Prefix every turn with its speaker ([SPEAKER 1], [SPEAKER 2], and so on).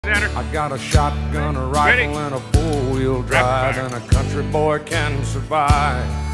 [SPEAKER 1] I got a shotgun, a rifle, and a four-wheel drive, and a country boy can survive.